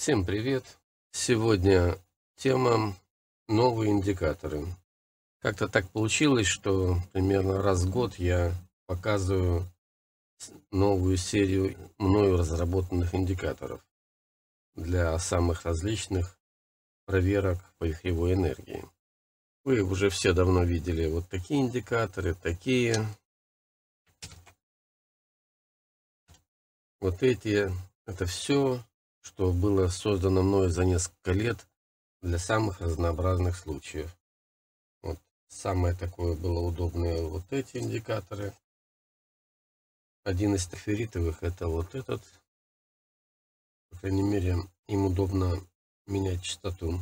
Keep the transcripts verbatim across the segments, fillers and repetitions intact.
Всем привет! Сегодня тема новые индикаторы. Как-то так получилось, что примерно раз в год я показываю новую серию мною разработанных индикаторов для самых различных проверок по их его энергии. Вы уже все давно видели вот такие индикаторы, такие, вот эти. Это все, что было создано мною за несколько лет для самых разнообразных случаев. Вот самое такое было удобное вот эти индикаторы. Один из таферитовых это вот этот. По крайней мере, им удобно менять частоту.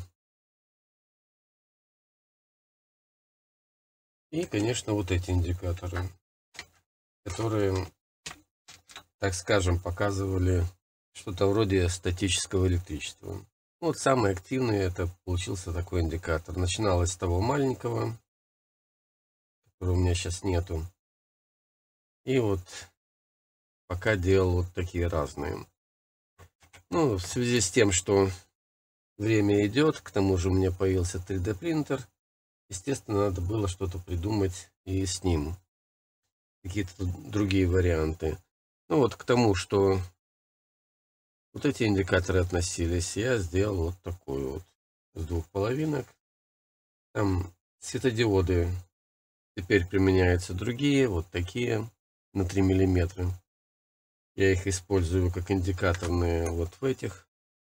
И, конечно, вот эти индикаторы, которые, так скажем, показывали что-то вроде статического электричества. Вот самый активный это получился такой индикатор. Начиналось с того маленького, которого у меня сейчас нету. И вот пока делал вот такие разные. Ну, в связи с тем, что время идет, к тому же у меня появился три дэ принтер, естественно, надо было что-то придумать и с ним. Какие-то другие варианты. Ну вот к тому, что вот эти индикаторы относились, я сделал вот такой вот с двух половинок. Там светодиоды теперь применяются другие, вот такие на три миллиметра. Я их использую как индикаторные вот в этих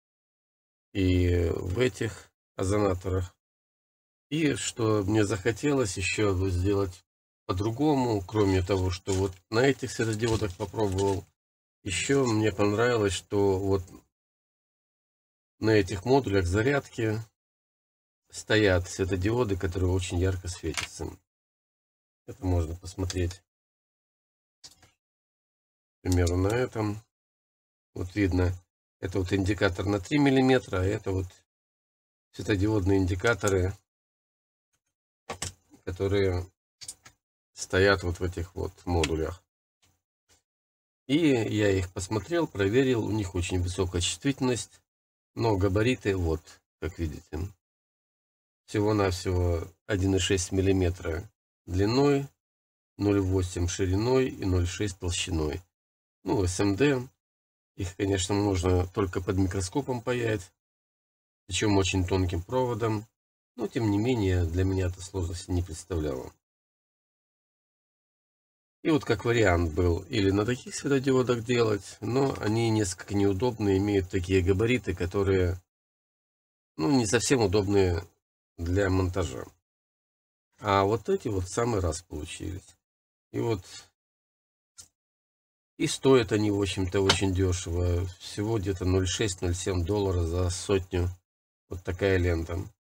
и в этих озонаторах. И что мне захотелось еще сделать по-другому, кроме того, что вот на этих светодиодах попробовал, еще мне понравилось, что вот на этих модулях зарядки стоят светодиоды, которые очень ярко светятся. Это можно посмотреть, к примеру, на этом. Вот видно, это вот индикатор на три миллиметра, а это вот светодиодные индикаторы, которые стоят вот в этих вот модулях. И я их посмотрел, проверил, у них очень высокая чувствительность, но габариты вот, как видите, всего-навсего один и шесть миллиметра длиной, ноль и восемь шириной и ноль и шесть толщиной. Ну, эс эм дэ, их, конечно, нужно только под микроскопом паять, причем очень тонким проводом, но, тем не менее, для меня это сложности не представляло. И вот как вариант был или на таких светодиодах делать, но они несколько неудобные, имеют такие габариты, которые, ну, не совсем удобные для монтажа. А вот эти вот в самый раз получились. И вот и стоят они, в общем-то, очень дешево. Всего где-то ноль и шесть - ноль и семь доллара за сотню. Вот такая лента.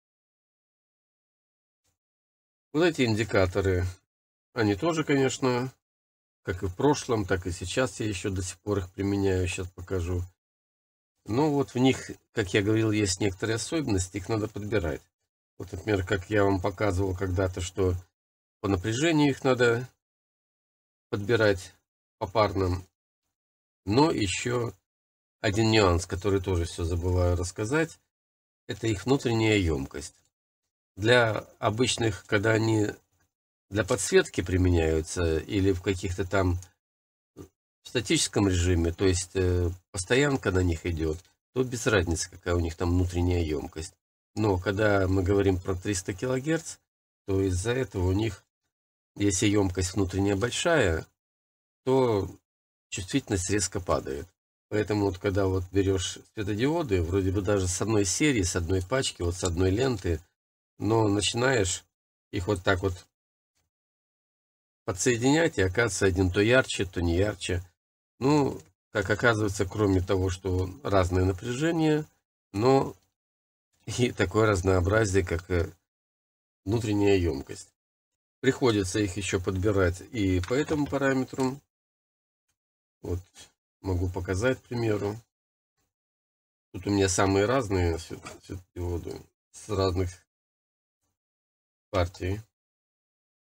Вот эти индикаторы, они тоже, конечно, как и в прошлом, так и сейчас я еще до сих пор их применяю. Сейчас покажу. Но вот в них, как я говорил, есть некоторые особенности, их надо подбирать. Вот, например, как я вам показывал когда-то, что по напряжению их надо подбирать попарно. Но еще один нюанс, который тоже все забываю рассказать, это их внутренняя емкость. Для обычных, когда они для подсветки применяются или в каких-то там в статическом режиме, то есть э, постоянка на них идет, то без разницы, какая у них там внутренняя емкость. Но когда мы говорим про триста килогерц, то из-за этого у них, если емкость внутренняя большая, то чувствительность резко падает. Поэтому вот когда вот берешь светодиоды, вроде бы даже с одной серии, с одной пачки, вот с одной ленты, но начинаешь их вот так вот подсоединять, и оказывается один то ярче, то не ярче. Ну, как оказывается, кроме того, что разное напряжение, но и такое разнообразие, как внутренняя емкость. Приходится их еще подбирать и по этому параметру. Вот могу показать, к примеру. Тут у меня самые разные светодиоды с разных партий.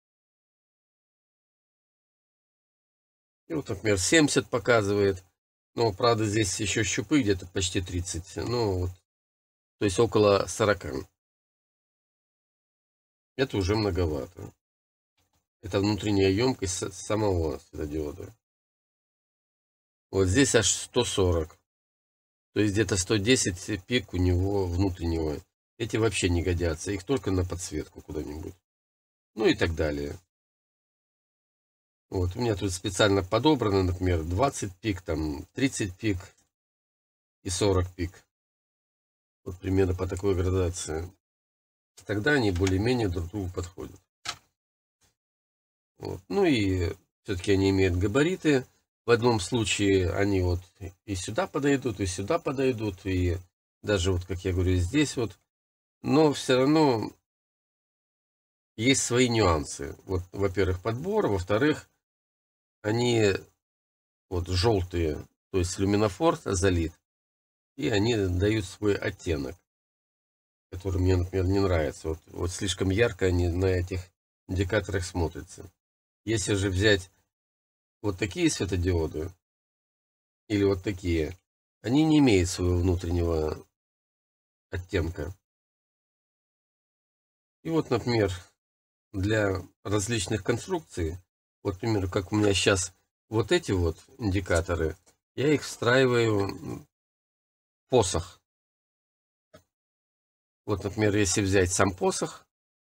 И вот, например, семьдесят показывает. Но, правда, здесь еще щупы где-то почти тридцать. Ну, вот, то есть около сорока. Это уже многовато. Это внутренняя емкость самого светодиода. Вот здесь аж сто сорок. То есть где-то сто десять пик у него внутреннего. Эти вообще не годятся. Их только на подсветку куда-нибудь. Ну и так далее. Вот, у меня тут специально подобрано, например, двадцать пик, там тридцать пик и сорок пик. Вот примерно по такой градации. Тогда они более-менее друг другу подходят. Вот. Ну и все-таки они имеют габариты. В одном случае они вот и сюда подойдут, и сюда подойдут, и даже вот, как я говорю, здесь вот. Но все равно есть свои нюансы. Вот, во-первых, подбор, во-вторых, они вот желтые, то есть люминофор залит, и они дают свой оттенок, который мне, например, не нравится. Вот, вот слишком ярко они на этих индикаторах смотрятся. Если же взять вот такие светодиоды, или вот такие, они не имеют своего внутреннего оттенка. И вот, например, для различных конструкций, вот, например, как у меня сейчас вот эти вот индикаторы, я их встраиваю в посох. Вот, например, если взять сам посох,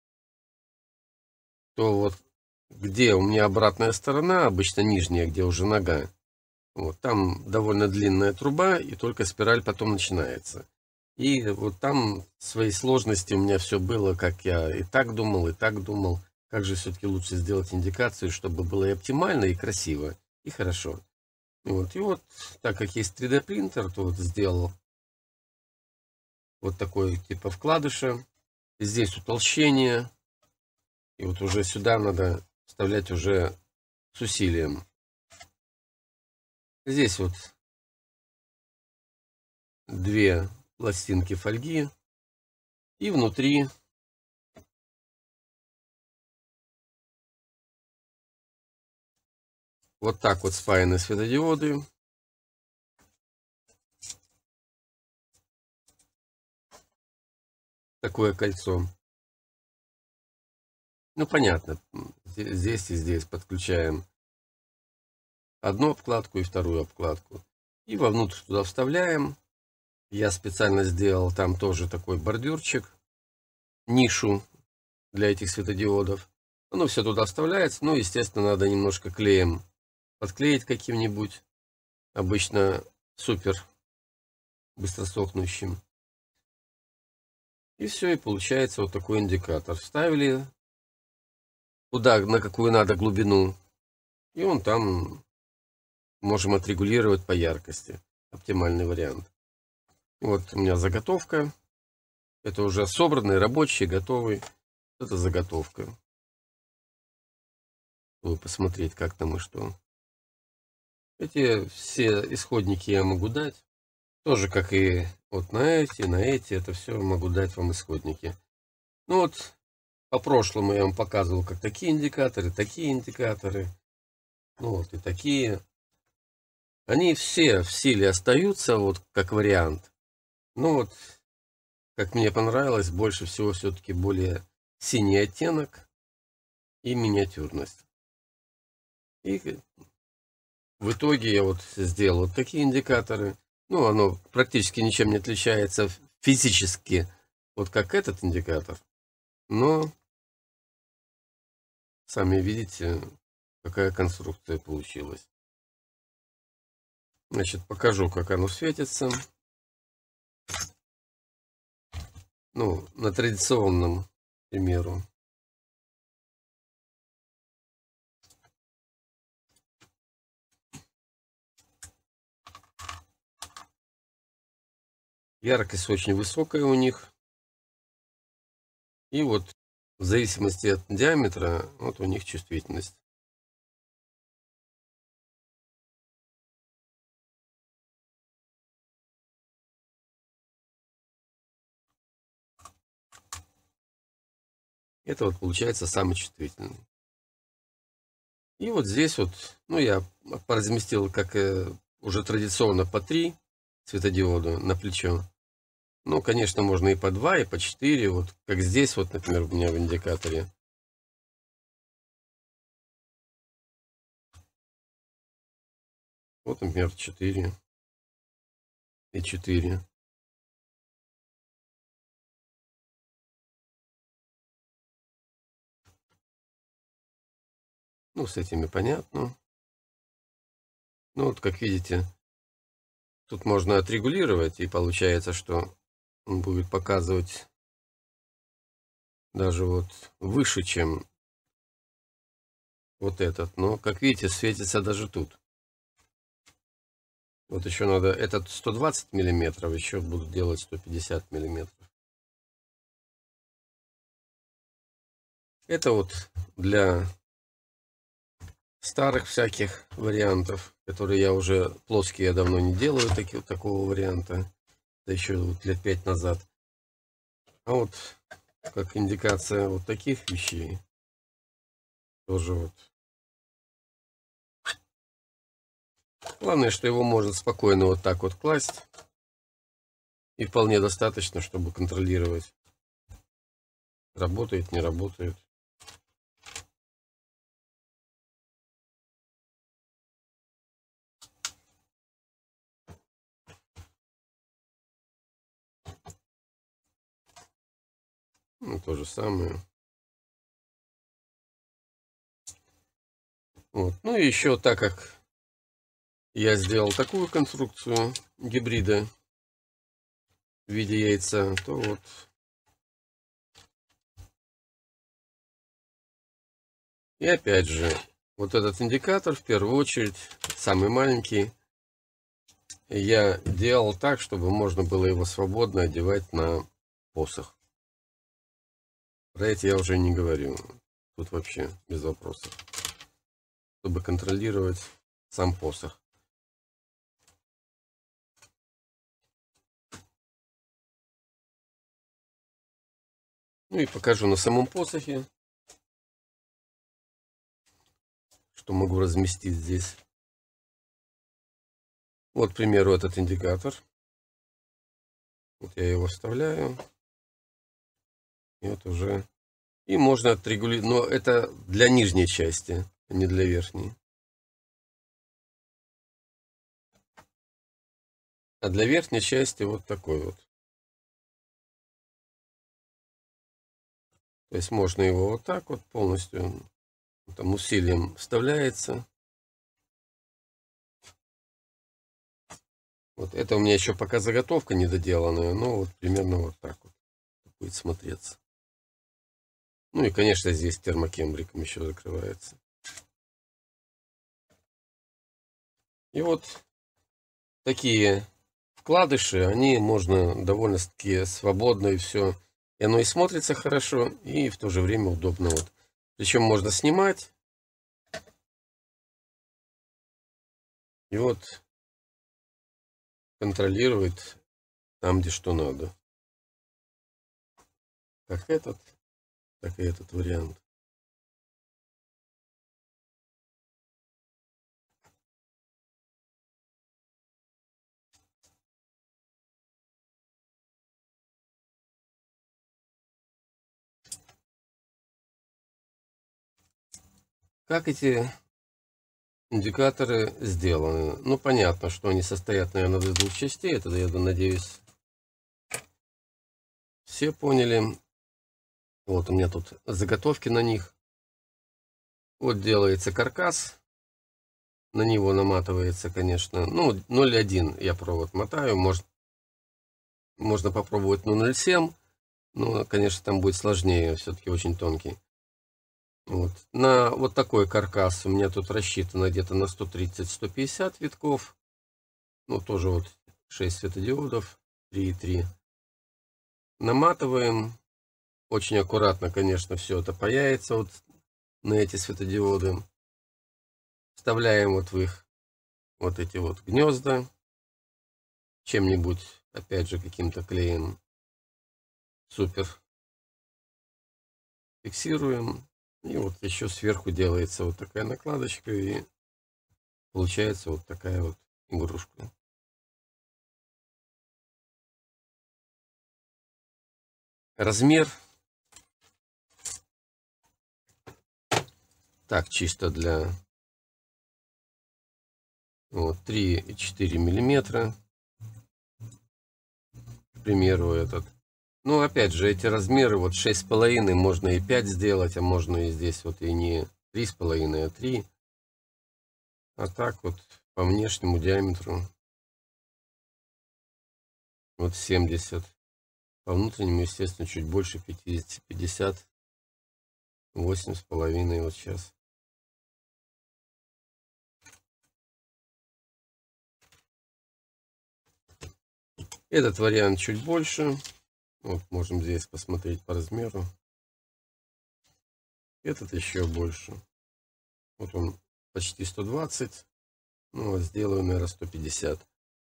то вот где у меня обратная сторона, обычно нижняя, где уже нога, вот там довольно длинная труба, и только спираль потом начинается. И вот там свои сложности у меня все было, как я и так думал, и так думал. Как же все-таки лучше сделать индикацию, чтобы было и оптимально, и красиво, и хорошо. Вот. И вот, так как есть три дэ принтер, то вот сделал вот такой типа вкладыша. Здесь утолщение. И вот уже сюда надо вставлять уже с усилием. Здесь вот две пластинки фольги. И внутри вот так вот спаяны светодиоды. Такое кольцо. Ну, понятно. Здесь и здесь подключаем одну обкладку и вторую обкладку. И вовнутрь туда вставляем. Я специально сделал там тоже такой бордюрчик, нишу для этих светодиодов. Оно все туда вставляется. Ну, естественно, надо немножко клеем подклеить каким-нибудь. Обычно супер быстросохнущим. И все, и получается вот такой индикатор. Вставили туда, на какую надо глубину. И он там можем отрегулировать по яркости. Оптимальный вариант. Вот у меня заготовка. Это уже собранный, рабочий, готовый. Это заготовка. Чтобы посмотреть, как там и что. Эти все исходники я могу дать. Тоже как и вот на эти, на эти. Это все могу дать вам исходники. Ну вот, по прошлому я вам показывал, как такие индикаторы, такие индикаторы. Ну вот и такие. Они все в силе остаются, вот как вариант. Ну вот, как мне понравилось, больше всего все-таки более синий оттенок и миниатюрность. И в итоге я вот сделал вот такие индикаторы. Ну, оно практически ничем не отличается физически, вот как этот индикатор. Но, сами видите, какая конструкция получилась. Значит, покажу, как оно светится. Ну, на традиционном, к примеру. Яркость очень высокая у них. И вот в зависимости от диаметра, вот у них чувствительность. Это вот получается самый чувствительный. И вот здесь вот, ну, я поразместил, как уже традиционно по три светодиода на плечо. Ну, конечно, можно и по два, и по четыре. Вот как здесь, вот, например, у меня в индикаторе. Вот, например, четыре и четыре. Ну, с этими понятно. Ну, вот, как видите, тут можно отрегулировать, и получается, что он будет показывать даже вот выше, чем вот этот. Но, как видите, светится даже тут. Вот еще надо, этот сто двадцать миллиметров, еще буду делать сто пятьдесят миллиметров. Это вот для старых всяких вариантов, которые я уже плоские, я давно не делаю таки, такого варианта. Это еще вот лет пять назад. А вот как индикация вот таких вещей тоже вот. Главное, что его можно спокойно вот так вот класть. И вполне достаточно, чтобы контролировать, работает, не работает. Ну, то же самое. Вот. Ну и еще, так как я сделал такую конструкцию гибрида в виде яйца, то вот и опять же, вот этот индикатор, в первую очередь, самый маленький, я делал так, чтобы можно было его свободно одевать на посох. Про это я уже не говорю. Тут вообще без вопросов. Чтобы контролировать сам посох. Ну и покажу на самом посохе, что могу разместить здесь. Вот, к примеру, этот индикатор. Вот я его вставляю. И вот уже. И можно отрегулировать. Но это для нижней части, а не для верхней. А для верхней части вот такой вот. То есть можно его вот так вот полностью, там усилием вставляется. Вот это у меня еще пока заготовка недоделанная, но вот примерно вот так вот будет смотреться. Ну и, конечно, здесь термокембриком еще закрывается. И вот такие вкладыши, они можно довольно-таки свободно и все. И оно и смотрится хорошо, и в то же время удобно. Вот. Причем можно снимать. И вот контролировать там, где что надо. Как этот, так и этот вариант. Как эти индикаторы сделаны? Ну, понятно, что они состоят, наверное, из двух частей. Это, я надеюсь, все поняли. Вот у меня тут заготовки на них. Вот делается каркас. На него наматывается, конечно, ну, ноль один я провод мотаю. Может, можно попробовать на ноль семь. Но, конечно, там будет сложнее. Все-таки очень тонкий. Вот. На вот такой каркас у меня тут рассчитано где-то на сто тридцать — сто пятьдесят витков. Ну, тоже вот шесть светодиодов, три и три. Наматываем. Очень аккуратно, конечно, все это паяется вот на эти светодиоды. Вставляем вот в их вот эти вот гнезда. Чем-нибудь, опять же, каким-то клеем. Супер. Фиксируем. И вот еще сверху делается вот такая накладочка. И получается вот такая вот игрушку. Размер. Так, чисто для вот, три и четыре миллиметра. К примеру, этот. Ну, опять же, эти размеры, вот шесть с половиной, можно и пять сделать, а можно и здесь вот и не три с половиной, а три. А так вот по внешнему диаметру вот семьдесят. По внутреннему, естественно, чуть больше пятьдесят, пятьдесят восемь с половиной вот сейчас. Этот вариант чуть больше. Вот можем здесь посмотреть по размеру. Этот еще больше. Вот он почти сто двадцать. Ну, вот сделаю, наверное, сто пятьдесят.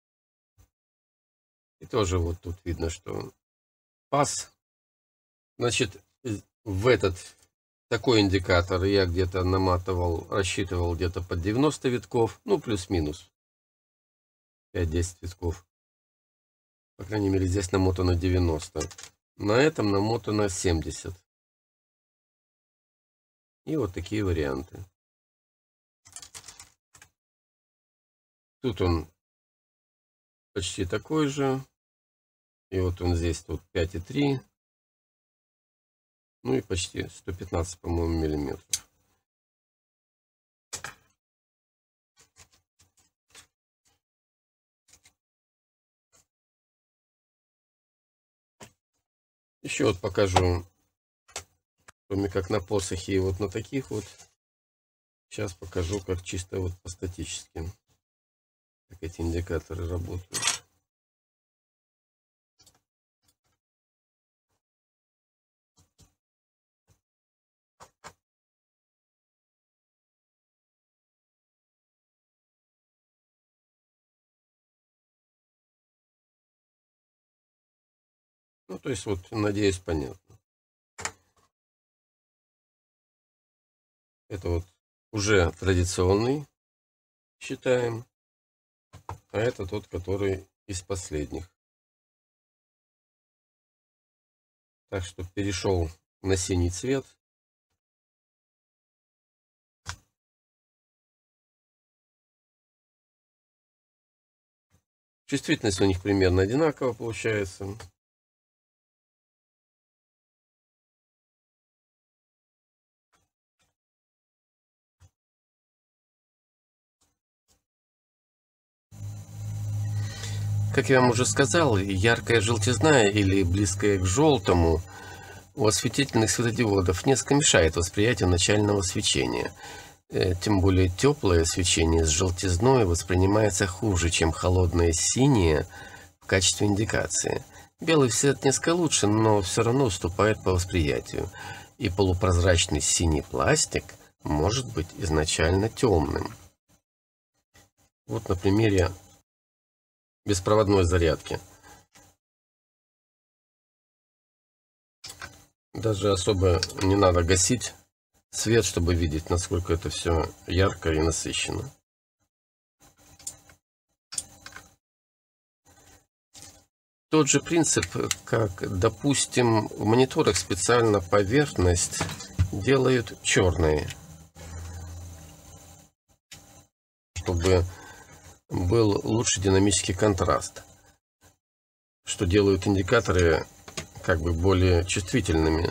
И тоже вот тут видно, что паз. Значит, в этот такой индикатор я где-то наматывал, рассчитывал где-то под девяносто витков. Ну, плюс-минус. пять-десять витков. По крайней мере, здесь намотано девяносто. На этом намотано семьдесят. И вот такие варианты. Тут он почти такой же. И вот он здесь тут пять и три. Ну и почти сто пятнадцать, по-моему, миллиметров. Еще вот покажу, кроме как на посохе и вот на таких вот. Сейчас покажу, как чисто вот по статическим, как эти индикаторы работают. Ну, то есть, вот, надеюсь, понятно. Это вот уже традиционный, считаем. А это тот, который из последних. Так что перешел на синий цвет. Чувствительность у них примерно одинаково получается. Как я вам уже сказал, яркая желтизна или близкая к желтому у осветительных светодиодов несколько мешает восприятию начального свечения. Тем более теплое свечение с желтизной воспринимается хуже, чем холодное синее в качестве индикации. Белый цвет несколько лучше, но все равно уступает по восприятию. И полупрозрачный синий пластик может быть изначально темным. Вот на примере беспроводной зарядки. Даже особо не надо гасить свет, чтобы видеть, насколько это все ярко и насыщенно. Тот же принцип, как, допустим, в мониторах специально поверхность делают черной, чтобы был лучший динамический контраст, что делают индикаторы как бы более чувствительными.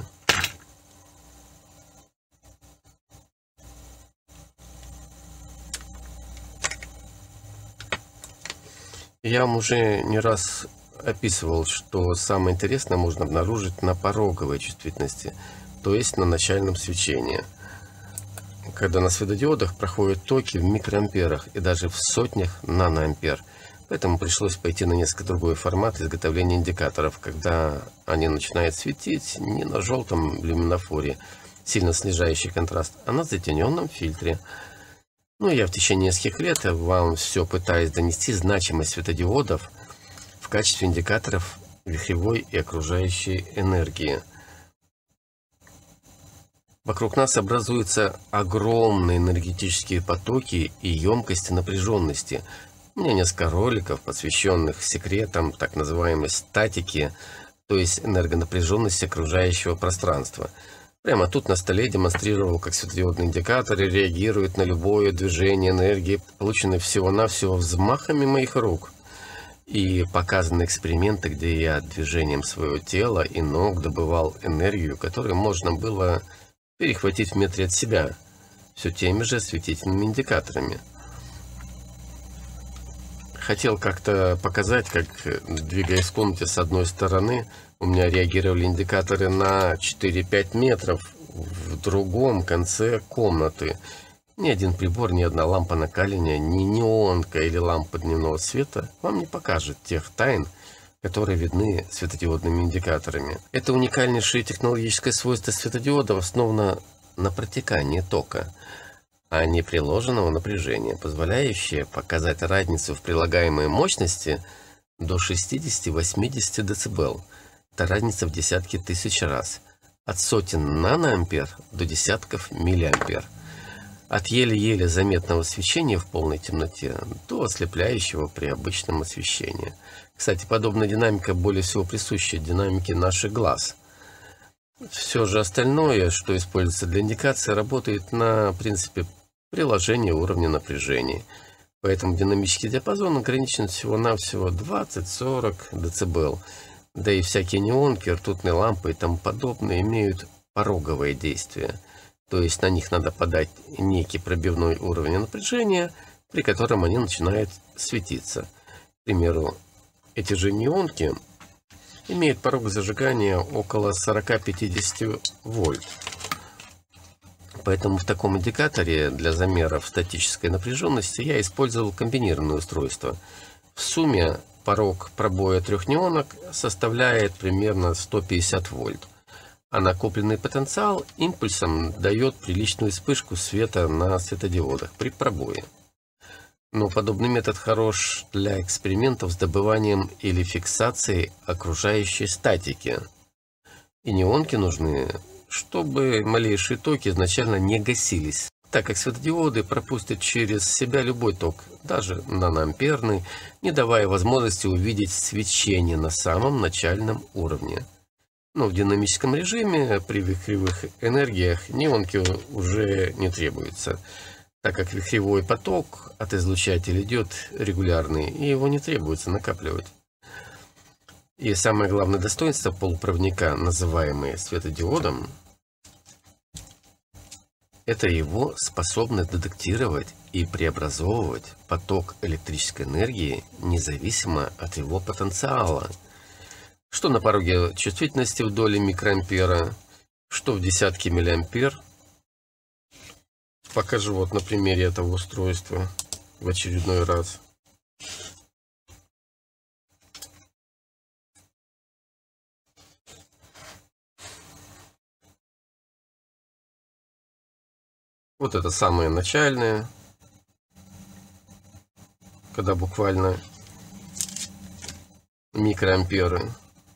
Я вам уже не раз описывал, что самое интересное можно обнаружить на пороговой чувствительности, то есть на начальном свечении, когда на светодиодах проходят токи в микроамперах и даже в сотнях наноампер. Поэтому пришлось пойти на несколько другой формат изготовления индикаторов, когда они начинают светить не на желтом люминофоре, сильно снижающий контраст, а на затененном фильтре. Ну, я в течение нескольких лет вам все пытаюсь донести значимость светодиодов в качестве индикаторов вихревой и окружающей энергии. Вокруг нас образуются огромные энергетические потоки и емкости напряженности. У меня несколько роликов, посвященных секретам так называемой статики, то есть энергонапряженности окружающего пространства. Прямо тут на столе демонстрировал, как светодиодные индикаторы реагируют на любое движение энергии, полученное всего-навсего взмахами моих рук. И показаны эксперименты, где я движением своего тела и ног добывал энергию, которую можно было перехватить в метре от себя, все теми же осветительными индикаторами. Хотел как-то показать, как, двигаясь в комнате с одной стороны, у меня реагировали индикаторы на четыре-пять метров в другом конце комнаты. Ни один прибор, ни одна лампа накаливания, ни неонка или лампа дневного света вам не покажет тех тайн, которые видны светодиодными индикаторами. Это уникальнейшее технологическое свойство светодиодов основано на протекании тока, а не приложенного напряжения, позволяющее показать разницу в прилагаемой мощности до шестидесяти-восьмидесяти дБ. Это разница в десятки тысяч раз. От сотен наноампер до десятков миллиампер. От еле-еле заметного свечения в полной темноте до ослепляющего при обычном освещении. Кстати, подобная динамика более всего присуща динамике наших глаз. Все же остальное, что используется для индикации, работает на принципе приложения уровня напряжения. Поэтому динамический диапазон ограничен всего-навсего двадцать-сорок дБ. Да и всякие неонки, ртутные лампы и тому подобное имеют пороговое действие. То есть на них надо подать некий пробивной уровень напряжения, при котором они начинают светиться. К примеру, эти же неонки имеют порог зажигания около сорока-пятидесяти вольт. Поэтому в таком индикаторе для замеров статической напряженности я использовал комбинированное устройство. В сумме порог пробоя трех неонок составляет примерно сто пятьдесят вольт. А накопленный потенциал импульсом дает приличную вспышку света на светодиодах при пробое. Но подобный метод хорош для экспериментов с добыванием или фиксацией окружающей статики. И неонки нужны, чтобы малейшие токи изначально не гасились, так как светодиоды пропустят через себя любой ток, даже наноамперный, не давая возможности увидеть свечение на самом начальном уровне. Но в динамическом режиме при вихревых энергиях неонки уже не требуются, так как вихревой поток от излучателя идет регулярный, и его не требуется накапливать. И самое главное достоинство полупроводника, называемое светодиодом, это его способность детектировать и преобразовывать поток электрической энергии независимо от его потенциала. Что на пороге чувствительности в доли микроампера, что в десятки миллиампер. Покажу вот на примере этого устройства в очередной раз. Вот это самое начальное, когда буквально микроамперы.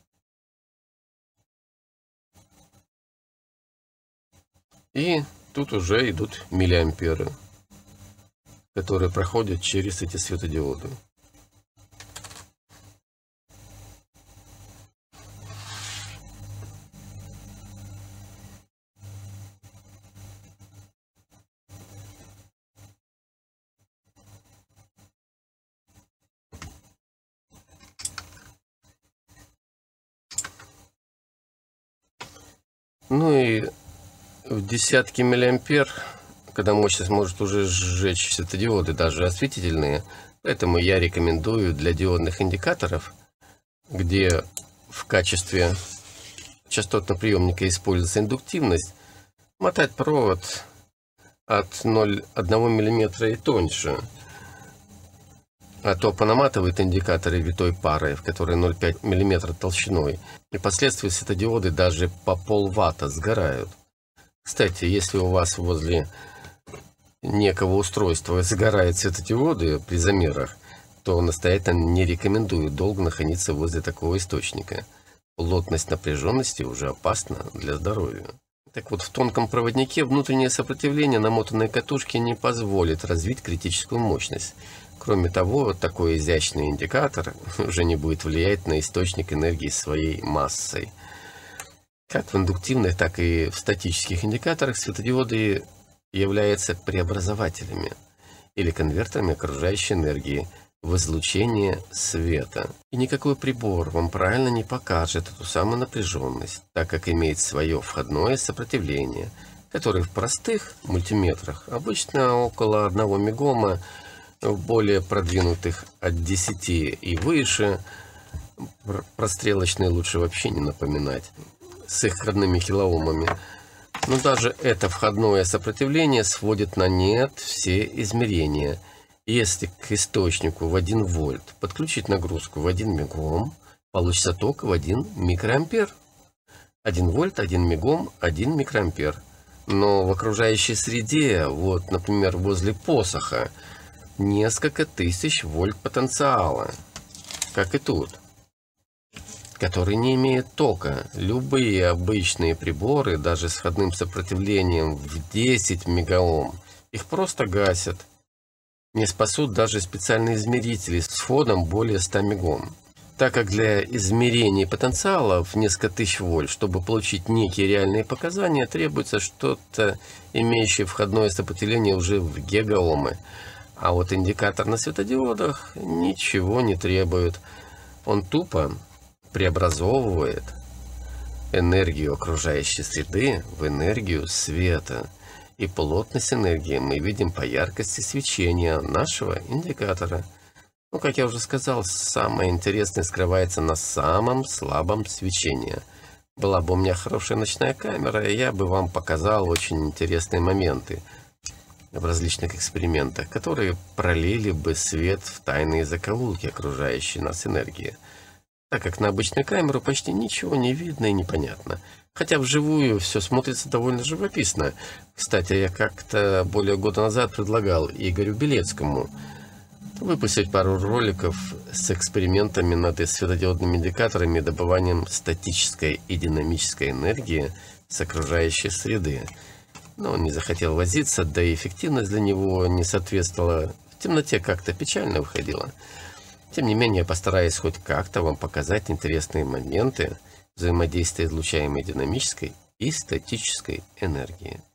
И тут уже идут миллиамперы, которые проходят через эти светодиоды. Ну и в десятки миллиампер, когда мощность может уже сжечь светодиоды, даже осветительные. Поэтому я рекомендую для диодных индикаторов, где в качестве частотного приемника используется индуктивность, мотать провод от ноль целых одного десятого миллиметра и тоньше. А то понаматывает индикаторы витой парой, в которой ноль целых пять десятых миллиметра толщиной. И впоследствии светодиоды даже по полватта сгорают. Кстати, если у вас возле некого устройства загорают светодиоды при замерах, то настоятельно не рекомендую долго находиться возле такого источника. Плотность напряженности уже опасна для здоровья. Так вот, в тонком проводнике внутреннее сопротивление намотанной катушки не позволит развить критическую мощность. Кроме того, такой изящный индикатор уже не будет влиять на источник энергии своей массой. Как в индуктивных, так и в статических индикаторах светодиоды являются преобразователями или конвертерами окружающей энергии в излучение света. И никакой прибор вам правильно не покажет эту самую напряженность, так как имеет свое входное сопротивление, которое в простых мультиметрах обычно около одного мегома, в более продвинутых от десяти и выше, прострелочные лучше вообще не напоминать, с их родными килоомами. Но даже это входное сопротивление сводит на нет все измерения. Если к источнику в один вольт подключить нагрузку в один мегом, получится ток в один микроампер. один вольт, один мегом, один микроампер. Но в окружающей среде, вот, например, возле посоха, несколько тысяч вольт потенциала, как и тут, который не имеет тока. Любые обычные приборы, даже с входным сопротивлением в десять мегаом, их просто гасят. Не спасут даже специальные измерители с входом более ста мегом. Так как для измерения потенциала в несколько тысяч вольт, чтобы получить некие реальные показания, требуется что-то, имеющее входное сопротивление уже в гигаомы. А вот индикатор на светодиодах ничего не требует. Он тупо преобразовывает энергию окружающей среды в энергию света. И плотность энергии мы видим по яркости свечения нашего индикатора. Ну, как я уже сказал, самое интересное скрывается на самом слабом свечении. Была бы у меня хорошая ночная камера, я бы вам показал очень интересные моменты в различных экспериментах, которые пролили бы свет в тайные закоулки окружающей нас энергии. Так как на обычную камеру почти ничего не видно и непонятно. Хотя вживую все смотрится довольно живописно. Кстати, я как-то более года назад предлагал Игорю Белецкому выпустить пару роликов с экспериментами над светодиодными индикаторами и добыванием статической и динамической энергии с окружающей среды. Но он не захотел возиться, да и эффективность для него не соответствовала. В темноте как-то печально выходила. Тем не менее, я постараюсь хоть как-то вам показать интересные моменты взаимодействия излучаемой динамической и статической энергии.